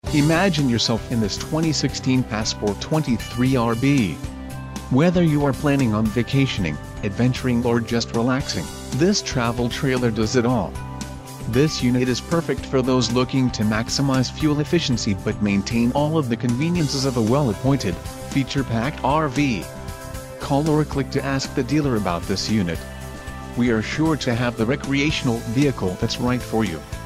Imagine yourself in this 2016 Passport 23RB. Whether you are planning on vacationing, adventuring or just relaxing, this travel trailer does it all. This unit is perfect for those looking to maximize fuel efficiency but maintain all of the conveniences of a well-appointed, feature-packed RV. Call or click to ask the dealer about this unit. We are sure to have the recreational vehicle that's right for you.